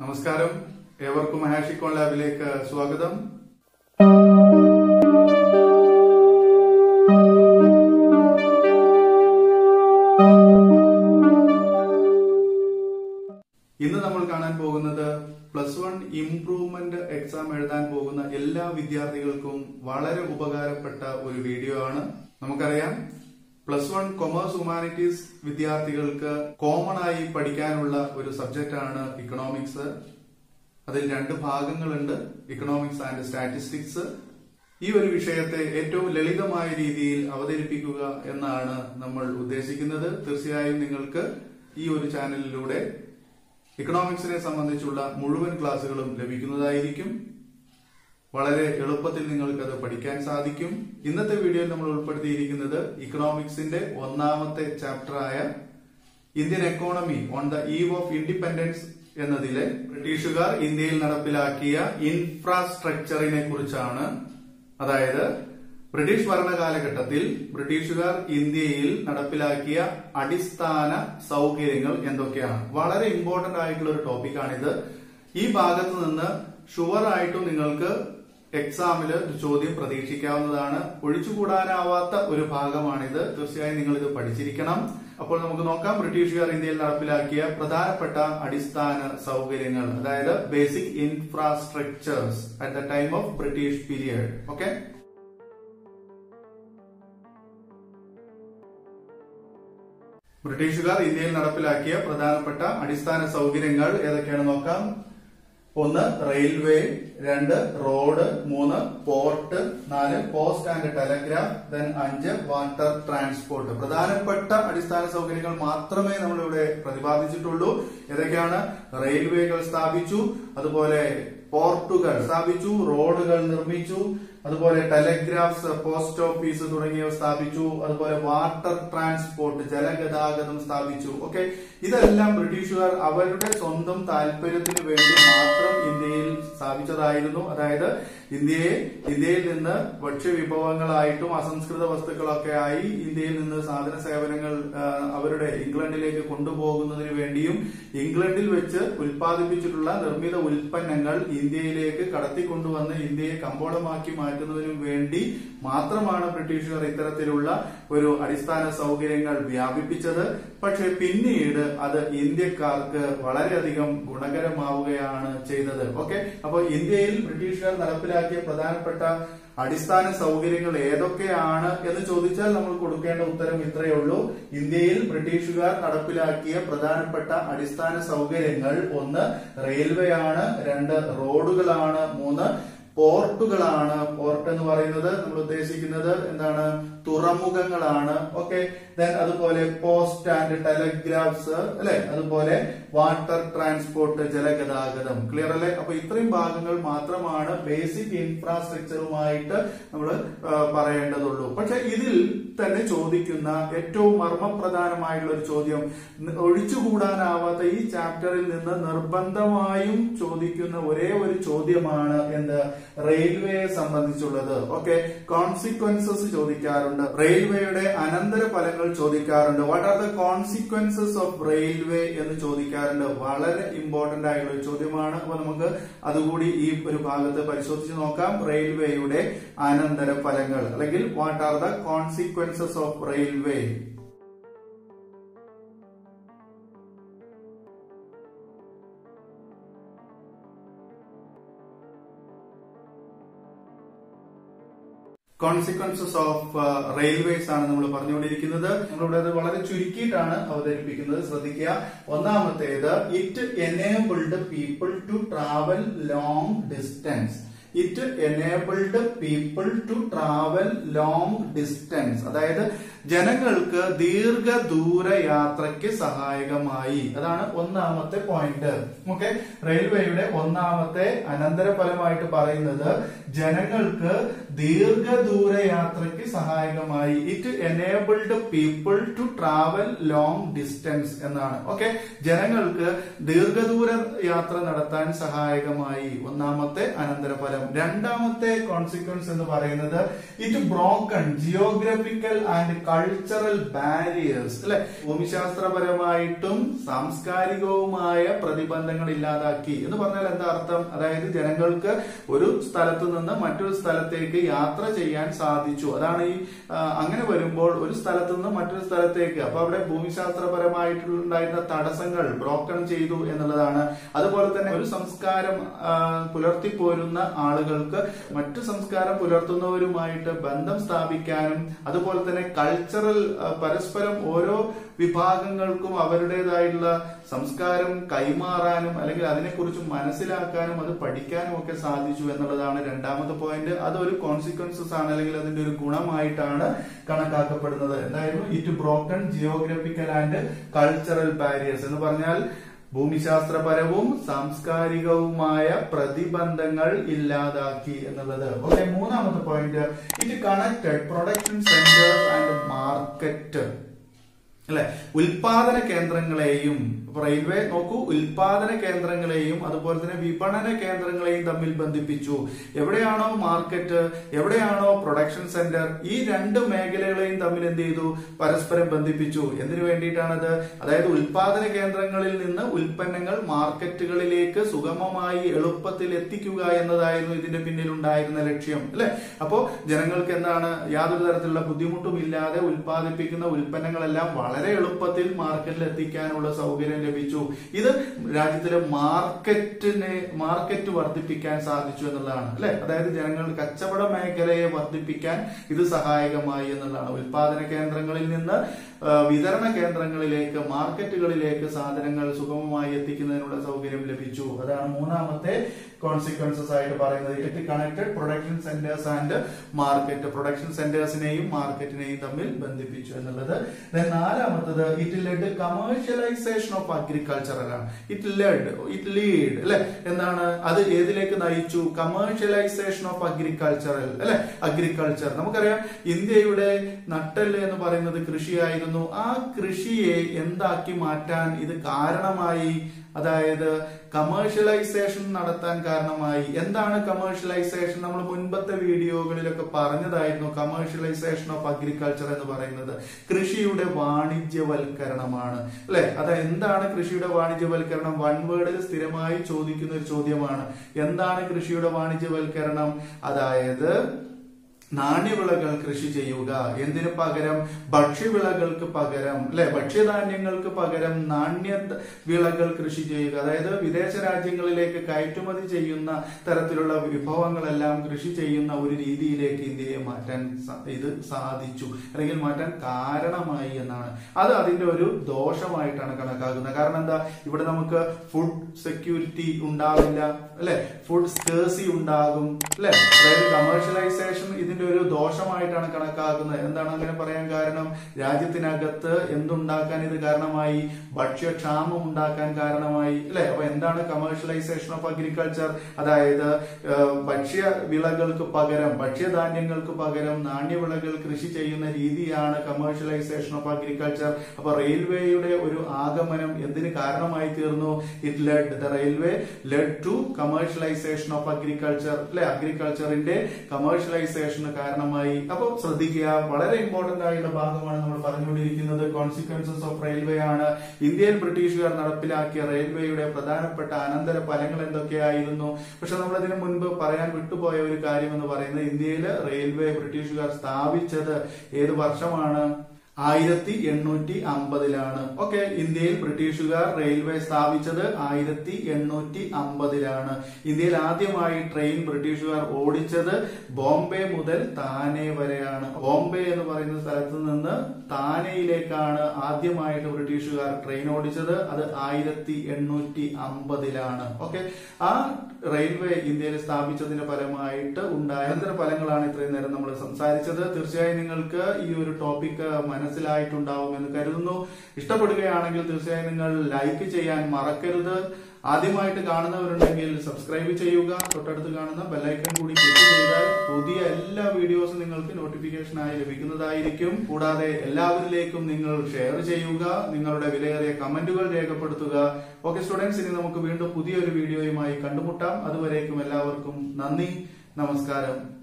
നമസ്കാരം, ഏവർക്കും Econlabിലേക്ക് സ്വാഗതം. ഇന്ന് നമ്മൾ കാണാൻ പോകുന്നത് +1 ഇംപ്രൂവ്മെന്റ് എക്സാം എഴുതാൻ പോകുന്ന എല്ലാ വിദ്യാർത്ഥികൾക്കും വളരെ ഉപകാരപ്പെട്ട ഒരു വീഡിയോ ആണ്. നമുക്കറിയാം, +1 കൊമേഴ്സ് ഹ്യൂമാനിറ്റീസ് വിദ്യാർത്ഥികൾക്ക് കോമൺ ആയി പഠിക്കാനുള്ള ഒരു സബ്ജക്റ്റ് ആണ് ഇക്കണോമിക്സ്. അതിൽ രണ്ട് ഭാഗങ്ങളുണ്ട്, ഇക്കണോമിക്സ് ആൻഡ് സ്റ്റാറ്റിസ്റ്റിക്സ്. ഈ ഒരു വിഷയത്തെ ഏറ്റവും ലളിതമായ രീതിയിൽ അവതരിപ്പിക്കുക എന്നാണ് നമ്മൾ ഉദ്ദേശിക്കുന്നത്. തീർച്ചയായും നിങ്ങൾക്ക് ഈ ഒരു ചാനലിലൂടെ ഇക്കണോമിക്സിനെ സംബന്ധിച്ചുള്ള മുഴുവൻ ക്ലാസുകളും ലഭിക്കുന്നതായിരിക്കും. വളരെ എളുപ്പത്തിൽ നിങ്ങൾക്കത് പഠിക്കാൻ സാധിക്കും. ഇന്നത്തെ വീഡിയോയിൽ നമ്മൾ ഉൾപ്പെടുത്തിയിരിക്കുന്നത് ഇക്കണോമിക്സിന്റെ ഒന്നാമത്തെ ചാപ്റ്ററായ Indian economy on the eve of independence എന്നതിലെ ബ്രിട്ടീഷുകാർ ഇന്ത്യയിൽ നടപ്പിലാക്കിയ ഇൻഫ്രാസ്ട്രക്ചറിനെ കുറിച്ചാണ്. അതായത് ബ്രിട്ടീഷ് ഭരണകാലഘട്ടത്തിൽ ബ്രിട്ടീഷുകാർ ഇന്ത്യയിൽ നടപ്പിലാക്കിയ അടിസ്ഥാന സൗകര്യങ്ങൾ എന്തൊക്കെയാണ്. വളരെ ഇമ്പോർട്ടന്റ് ആയിട്ടുള്ള ഒരു ടോപ്പിക്കാണിത്. ഈ ഭാഗത്ത് നിന്ന് ഷുവർ ആയിട്ടും നിങ്ങൾക്ക് എക്സാമിൽ ഒരു ചോദ്യം പ്രതീക്ഷിക്കാവുന്നതാണ്. ഒഴിച്ചുകൂടാനാവാത്ത ഒരു ഭാഗമാണിത്. തീർച്ചയായും നിങ്ങൾ ഇത് പഠിച്ചിരിക്കണം. അപ്പോൾ നമുക്ക് നോക്കാം, ബ്രിട്ടീഷുകാർ ഇന്ത്യയിൽ നടപ്പിലാക്കിയ പ്രധാനപ്പെട്ട അടിസ്ഥാന സൗകര്യങ്ങൾ, അതായത് basic infrastructures at the time of British period. Okay, ബ്രിട്ടീഷുകാർ ഇന്ത്യയിൽ നടപ്പിലാക്കിയ പ്രധാനപ്പെട്ട അടിസ്ഥാന സൗകര്യങ്ങൾ ഏതൊക്കെയാണ് നോക്കാം. 1 railway, 2 road, 3 port, 4 post and telegraph, 5 water transport. പ്രധാനപ്പെട്ട അടിസ്ഥാന സൗകര്യങ്ങൾ മാത്രമേ നമ്മളിവിടെ പ്രതിപാദിച്ചിട്ടുള്ളൂ. ഏതൊക്കെയാണ്? റെയിൽവേകൾ സ്ഥാപിച്ചു, അതുപോലെ പോർട്ടുകൾ സ്ഥാപിച്ചു, റോഡുകൾ നിർമ്മിച്ചു, അതുപോലെ ടെലഗ്രാഫ്സ്, പോസ്റ്റ് ഓഫീസ് തുടങ്ങിയവ സ്ഥാപിച്ചു, അതുപോലെ വാട്ടർ ട്രാൻസ്പോർട്ട്, ജലഗതാഗതം സ്ഥാപിച്ചു. ഓക്കെ, ഇതെല്ലാം ബ്രിട്ടീഷുകാർ അവരുടെ സ്വന്തം താല്പര്യത്തിന് വേണ്ടി മാത്രം ഇന്ത്യയിൽ സ്ഥാപിച്ചതായിരുന്നു. അതായത് ഇന്ത്യയിൽ നിന്ന് ഭക്ഷ്യവിഭവങ്ങളായിട്ടും അസംസ്കൃത വസ്തുക്കളൊക്കെ ആയി ഇന്ത്യയിൽ നിന്ന് സാധന സേവനങ്ങൾ അവരുടെ ഇംഗ്ലണ്ടിലേക്ക് കൊണ്ടുപോകുന്നതിന് വേണ്ടിയും ഇംഗ്ലണ്ടിൽ വെച്ച് ഉൽപ്പാദിപ്പിച്ചിട്ടുള്ള നിർമ്മിത ഉൽപ്പന്നങ്ങൾ ഇന്ത്യയിലേക്ക് കടത്തിക്കൊണ്ടുവന്ന് ഇന്ത്യയെ കമ്പോളമാക്കി മാറ്റുന്നതിനും വേണ്ടി മാത്രമാണ് ബ്രിട്ടീഷുകാർ ഇത്തരത്തിലുള്ള ഒരു അടിസ്ഥാന സൗകര്യങ്ങൾ വ്യാപിപ്പിച്ചത്. പക്ഷെ പിന്നീട് അത് ഇന്ത്യക്കാർക്ക് വളരെയധികം ഗുണകരമാവുകയാണ് ചെയ്തത്. ഓക്കെ, അപ്പൊ ഇന്ത്യയിൽ ബ്രിട്ടീഷുകാർ നടപ്പിലാക്കിയ പ്രധാനപ്പെട്ട അടിസ്ഥാന സൗകര്യങ്ങൾ ഏതൊക്കെയാണ് എന്ന് ചോദിച്ചാൽ നമ്മൾ കൊടുക്കേണ്ട ഉത്തരം ഇത്രയേ ഉള്ളൂ. ഇന്ത്യയിൽ ബ്രിട്ടീഷുകാർ നടപ്പിലാക്കിയ പ്രധാനപ്പെട്ട അടിസ്ഥാന സൗകര്യങ്ങൾ 1 റെയിൽവേ ആണ്, 2 റോഡുകളാണ്, 3 പോർട്ടുകളാണ്. പോർട്ട് എന്ന് പറയുന്നത് നമ്മൾ ഉദ്ദേശിക്കുന്നത് എന്താണ്? തുറമുഖങ്ങളാണ്. ഓക്കെ, അതുപോലെ പോസ്റ്റ് ആൻഡ് ടെലഗ്രാഫ്സ് അല്ലെ, അതുപോലെ വാട്ടർ ട്രാൻസ്പോർട്ട്, ജലഗതാഗതം. ക്ലിയർ അല്ലെ? അപ്പൊ ഇത്രയും ഭാഗങ്ങൾ മാത്രമാണ് ബേസിക് ഇൻഫ്രാസ്ട്രക്ചറുമായിട്ട് നമ്മൾ പറയേണ്ടതുള്ളൂ. പക്ഷെ ഇതിൽ തന്നെ ചോദിക്കുന്ന ഏറ്റവും മർമ്മപ്രധാനമായിട്ടുള്ള ഒരു ചോദ്യം, ഒഴിച്ചുകൂടാനാവാത്ത ഈ ചാപ്റ്ററിൽ നിന്ന് നിർബന്ധമായും ചോദിക്കുന്ന ഒരേ ഒരു ചോദ്യമാണ് എന്ത്? റെയിൽവേയെ സംബന്ധിച്ചുള്ളത്. ഓക്കെ, കോൺസിക്വൻസസ് ചോദിക്കാറുണ്ട്, റെയിൽവേയുടെ അനന്തര ഫലങ്ങൾ ചോദിക്കാറുണ്ട്. What are the consequences of railway എന്ന് ചോദിക്കാറുണ്ട്. വളരെ ഇമ്പോർട്ടന്റ് ആയിട്ടുള്ള ഒരു ചോദ്യമാണ്. അപ്പൊ നമുക്ക് അതുകൂടി ഈ ഒരു ഭാഗത്ത് പരിശോധിച്ച് നോക്കാം. റെയിൽവേയുടെ അനന്തര ഫലങ്ങൾ, അല്ലെങ്കിൽ what are the consequences of railway. Consequences of railways ആണ് നമ്മൾ പറഞ്ഞുകൊണ്ടിരിക്കുന്നത്. നമ്മളിവിടെ അത് വളരെ ചുരുക്കിയിട്ടാണ് അവതരിപ്പിക്കുന്നത്. ശ്രദ്ധിക്കുക. ഒന്നാമത്തേത്, it enabled people to travel long distance. It enabled people to travel long distance. അതായത് ജനങ്ങൾക്ക് ദീർഘദൂര യാത്രയ്ക്ക് സഹായകമായി. അതാണ് ഒന്നാമത്തെ പോയിന്റ്. ഓക്കെ, റെയിൽവേയുടെ ഒന്നാമത്തെ അനന്തരഫലമായിട്ട് പറയുന്നത് ജനങ്ങൾക്ക് ദീർഘദൂര യാത്രയ്ക്ക് സഹായകമായി. It enabled people to travel long distance എന്നാണ്. ഓക്കെ, ജനങ്ങൾക്ക് ദീർഘദൂര യാത്ര നടത്താൻ സഹായകമായി. ഒന്നാമത്തെ അനന്തരഫലം. രണ്ടാമത്തെ കോൺസിക്വൻസ് എന്ന് പറയുന്നത് it broken geographical and cultural barriers അല്ലെ, ഭൂമിശാസ്ത്രപരമായിട്ടും സാംസ്കാരികവുമായ പ്രതിബന്ധങ്ങൾ ഇല്ലാതാക്കി എന്ന് പറഞ്ഞാൽ എന്താ അർത്ഥം? അതായത് ജനങ്ങൾക്ക് ഒരു സ്ഥലത്ത് നിന്ന് മറ്റൊരു സ്ഥലത്തേക്ക് യാത്ര ചെയ്യാൻ സാധിച്ചു. അതാണ് ഈ അങ്ങനെ വരുമ്പോൾ ഒരു സ്ഥലത്ത് നിന്ന് മറ്റൊരു സ്ഥലത്തേക്ക്, അപ്പൊ അവിടെ ഭൂമിശാസ്ത്രപരമായിട്ടുണ്ടായിരുന്ന തടസ്സങ്ങൾ ബ്രോക്കൺ ചെയ്തു എന്നുള്ളതാണ്. അതുപോലെ തന്നെ ഒരു സംസ്കാരം പുലർത്തിപ്പോരുന്ന ആളുകൾക്ക് മറ്റു സംസ്കാരം പുലർത്തുന്നവരുമായിട്ട് ബന്ധം സ്ഥാപിക്കാനും, അതുപോലെ തന്നെ കൾച്ചറൽ പരസ്പരം ഓരോ വിഭാഗങ്ങൾക്കും അവരുടേതായുള്ള സംസ്കാരം കൈമാറാനും അല്ലെങ്കിൽ അതിനെക്കുറിച്ച് മനസ്സിലാക്കാനും അത് പഠിക്കാനും ഒക്കെ സാധിച്ചു എന്നുള്ളതാണ് രണ്ടാമത്തെ പോയിന്റ്. അതൊരു കോൺസിക്വൻസസ് ആണ് അല്ലെങ്കിൽ അതിന്റെ ഒരു ഗുണമായിട്ടാണ് കണക്കാക്കപ്പെടുന്നത്. എന്തായിരുന്നു? It broken geographical and cultural barriers എന്ന് പറഞ്ഞാൽ ഭൂമിശാസ്ത്രപരവും സാംസ്കാരികവുമായ പ്രതിബന്ധങ്ങൾ ഇല്ലാതാക്കി എന്നുള്ളത്. ഓക്കെ, മൂന്നാമത്തെ point, it connected production centres and market അല്ലെ, ഉൽപാദന കേന്ദ്രങ്ങളെയും, റെയിൽവേ നോക്കൂ, ഉൽപാദന കേന്ദ്രങ്ങളെയും അതുപോലെ തന്നെ വിപണന കേന്ദ്രങ്ങളെയും തമ്മിൽ ബന്ധിപ്പിച്ചു. എവിടെയാണോ മാർക്കറ്റ്, എവിടെയാണോ പ്രൊഡക്ഷൻ സെന്റർ, ഈ രണ്ട് മേഖലകളെയും തമ്മിൽ എന്ത് ചെയ്തു? പരസ്പരം ബന്ധിപ്പിച്ചു. എന്തിനു വേണ്ടിയിട്ടാണത്? അതായത് ഉൽപാദന കേന്ദ്രങ്ങളിൽ നിന്ന് ഉൽപ്പന്നങ്ങൾ മാർക്കറ്റുകളിലേക്ക് സുഗമമായി എളുപ്പത്തിൽ എത്തിക്കുക എന്നതായിരുന്നു ഇതിന്റെ പിന്നിൽ ഉണ്ടായിരുന്ന ലക്ഷ്യം അല്ലെ. അപ്പോ ജനങ്ങൾക്ക് എന്താണ്, യാതൊരു തരത്തിലുള്ള ബുദ്ധിമുട്ടും ഇല്ലാതെ ഉൽപ്പാദിപ്പിക്കുന്ന ഉൽപ്പന്നങ്ങളെല്ലാം വളരെ എളുപ്പത്തിൽ മാർക്കറ്റിൽ എത്തിക്കാനുള്ള സൗകര്യം ലഭിച്ചു. ഇത് രാജ്യത്തിലെ മാർക്കറ്റ് വർദ്ധിപ്പിക്കാൻ സാധിച്ചു എന്നുള്ളതാണ് അല്ലെ. അതായത് ജനങ്ങൾ കച്ചവട മേഖലയെ വർദ്ധിപ്പിക്കാൻ ഇത് സഹായകമായി എന്നുള്ളതാണ്. ഉൽപാദന കേന്ദ്രങ്ങളിൽ നിന്ന് വിതരണ കേന്ദ്രങ്ങളിലേക്ക്, മാർക്കറ്റുകളിലേക്ക് സാധനങ്ങൾ സുഗമമായി എത്തിക്കുന്നതിനുള്ള സൗകര്യം ലഭിച്ചു. അതാണ് മൂന്നാമത്തെ കോൺസിക്വൻസസ് ആയിട്ട് പറയുന്നത്. It connected production centres and market, production സെന്റേഴ്സിനെയും മാർക്കറ്റിനെയും തമ്മിൽ ബന്ധിപ്പിച്ചു എന്നുള്ളത്. നാലാമത്തത്, it led commercialisation of agriculture ആണ്. ഇറ്റ് ലീഡ് അല്ലെ, എന്താണ് അത് ഏതിലേക്ക് നയിച്ചു? കമേഴ്ഷ്യലൈസേഷൻ ഓഫ് അഗ്രികൾച്ചറൽ അല്ലെ. അഗ്രികൾച്ചർ നമുക്കറിയാം, ഇന്ത്യയുടെ നട്ടെല്ല് എന്ന് പറയുന്നത് കൃഷിയായിരുന്നു. ആ കൃഷിയെ എന്താക്കി മാറ്റാൻ ഇത് കാരണമായി, അതായത് കമേഴ്ഷ്യലൈസേഷൻ നടത്താൻ കാരണമായി. എന്താണ് കമേഴ്ഷ്യലൈസേഷൻ? നമ്മൾ മുൻപത്തെ വീഡിയോകളിലൊക്കെ പറഞ്ഞതായിരുന്നു. കമേഴ്ഷ്യലൈസേഷൻ ഓഫ് അഗ്രികൾച്ചർ എന്ന് പറയുന്നത് കൃഷിയുടെ വാണിജ്യവൽക്കരണമാണ് അല്ലെ. അത് എന്താണ് കൃഷിയുടെ വാണിജ്യവൽക്കരണം? വൺ വേർഡിൽ സ്ഥിരമായി ചോദിക്കുന്ന ഒരു ചോദ്യമാണ്. എന്താണ് കൃഷിയുടെ വാണിജ്യവൽക്കരണം? അതായത് നാണ്യവിളകൾ കൃഷി ചെയ്യുക, എന്തിനു പകരം? ഭക്ഷ്യവിളകൾക്ക് പകരം അല്ലെ, ഭക്ഷ്യധാന്യങ്ങൾക്ക് പകരം നാണ്യ വിളകൾ കൃഷി ചെയ്യുക. അതായത് വിദേശ രാജ്യങ്ങളിലേക്ക് കയറ്റുമതി ചെയ്യുന്ന തരത്തിലുള്ള വിഭവങ്ങളെല്ലാം കൃഷി ചെയ്യുന്ന ഒരു രീതിയിലേക്ക് ഇന്ത്യയെ മാറ്റാൻ ഇത് സാധിച്ചു, അല്ലെങ്കിൽ മാറ്റാൻ കാരണമായി എന്നാണ്. അത് അതിന്റെ ഒരു ദോഷമായിട്ടാണ് കണക്കാക്കുന്നത്. കാരണം എന്താ? ഇവിടെ നമുക്ക് ഫുഡ് സെക്യൂരിറ്റി ഉണ്ടാവില്ല അല്ലെ, ഫുഡ് സ്കേഴ്സി ഉണ്ടാകും അല്ലെ. അതായത് കമേഴ്ഷ്യലൈസേഷൻ ഇതിന്റെ ഒരു ദോഷമായിട്ടാണ് കണക്കാക്കുന്നത്. എന്താണ് അങ്ങനെ പറയാൻ കാരണം? രാജ്യത്തിനകത്ത് എന്തുണ്ടാക്കാൻ ഇത് കാരണമായി? ഭക്ഷ്യക്ഷാമം ഉണ്ടാക്കാൻ കാരണമായി അല്ലെ. അപ്പൊ എന്താണ് കമേഴ്ഷ്യലൈസേഷൻ ഓഫ് അഗ്രികൾച്ചർ? അതായത് ഭക്ഷ്യ വിളകൾക്ക് പകരം, ഭക്ഷ്യധാന്യങ്ങൾക്ക് പകരം നാണ്യവിളകൾ കൃഷി ചെയ്യുന്ന രീതിയാണ് കമേഴ്ഷ്യലൈസേഷൻ ഓഫ് അഗ്രികൾച്ചർ. അപ്പൊ റെയിൽവേയുടെ ഒരു ആഗമനം എന്തിന് കാരണമായി തീർന്നു? It led, the railway led to commercialisation of agriculture അല്ലെ. അഗ്രികൾച്ചറിന്റെ കമേഴ്ഷ്യലൈസേഷൻ കാരണമായി. അപ്പൊ ശ്രദ്ധിക്കുക, വളരെ ഇമ്പോർട്ടന്റ് ആയിട്ടുള്ള ഭാഗമാണ് നമ്മൾ പറഞ്ഞുകൊണ്ടിരിക്കുന്നത്. കോൺസിക്വൻസസ് ഓഫ് റെയിൽവേ ആണ്. ഇന്ത്യയിൽ ബ്രിട്ടീഷുകാർ നടപ്പിലാക്കിയ റെയിൽവേയുടെ പ്രധാനപ്പെട്ട അനന്തര ഫലങ്ങൾ എന്തൊക്കെയായിരുന്നു? പക്ഷെ നമ്മൾ ഇതിനു മുൻപ് പറയാൻ വിട്ടുപോയ ഒരു കാര്യം എന്ന് പറയുന്നത്, ഇന്ത്യയിൽ റെയിൽവേ ബ്രിട്ടീഷുകാർ സ്ഥാപിച്ചത് ഏത് വർഷമാണ്? 1850 ഓക്കെ, ഇന്ത്യയിൽ ബ്രിട്ടീഷുകാർ റെയിൽവേ സ്ഥാപിച്ചത് 1850. ഇന്ത്യയിൽ ആദ്യമായി ട്രെയിൻ ബ്രിട്ടീഷുകാർ ഓടിച്ചത് ബോംബെ മുതൽ താനെ വരെയാണ്. ബോംബെ എന്ന് പറയുന്ന സ്ഥലത്ത് നിന്ന് താനെയിലേക്കാണ് ആദ്യമായിട്ട് ബ്രിട്ടീഷുകാർ ട്രെയിൻ ഓടിച്ചത്. അത് 1850. ഓക്കെ, ആ റെയിൽവേ ഇന്ത്യയിൽ സ്ഥാപിച്ചതിന്റെ ഫലമായിട്ട് ഉണ്ടായ അനന്തര ഫലങ്ങളാണ് ഇത്രയും നേരം നമ്മൾ സംസാരിച്ചത്. തീർച്ചയായും നിങ്ങൾക്ക് ഈ ഒരു ടോപ്പിക് മനസ്സിലായിട്ടുണ്ടാവും എന്ന് കരുതുന്നു. ഇഷ്ടപ്പെടുകയാണെങ്കിൽ തീർച്ചയായും നിങ്ങൾ ലൈക്ക് ചെയ്യാൻ മറക്കരുത്. ആദ്യമായിട്ട് കാണുന്നവരുണ്ടെങ്കിൽ സബ്സ്ക്രൈബ് ചെയ്യുക. തൊട്ടടുത്ത് കാണുന്ന ബെല്ലൈക്കൺ കൂടി ക്ലിക്ക് ചെയ്താൽ പുതിയ എല്ലാ വീഡിയോസും നിങ്ങൾക്ക് നോട്ടിഫിക്കേഷനായി ലഭിക്കുന്നതായിരിക്കും. കൂടാതെ എല്ലാവരിലേക്കും നിങ്ങൾ ഷെയർ ചെയ്യുക. നിങ്ങളുടെ വിലയേറിയ കമന്റുകൾ രേഖപ്പെടുത്തുക. ഓക്കെ സ്റ്റുഡൻസ്, ഇനി നമുക്ക് വീണ്ടും പുതിയൊരു വീഡിയോയുമായി കണ്ടുമുട്ടാം. അതുവരേക്കും എല്ലാവർക്കും നന്ദി, നമസ്കാരം.